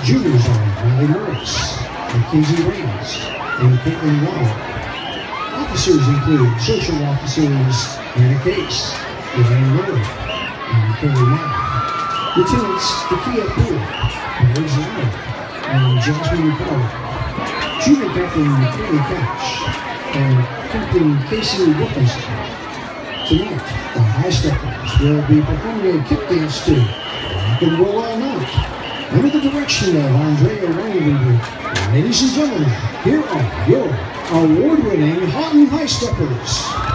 Juniors are Riley Morris, Mackenzie Raines, and Caitlin Waller. Officers include social officers Anna Case, Elaine Miller, and Kelly Miller. Lieutenants Takia Poole, Mary Zimmer, and Jasmine Carter. Junior Captain Kelly Couch, and Captain Casey Wilkinson. Tonight, the Highsteppers will be performing a kick dance to Rock and Roll All Night, under the direction of Andrea Rainweaver. Ladies and gentlemen, here are your award-winning Haughton Highsteppers.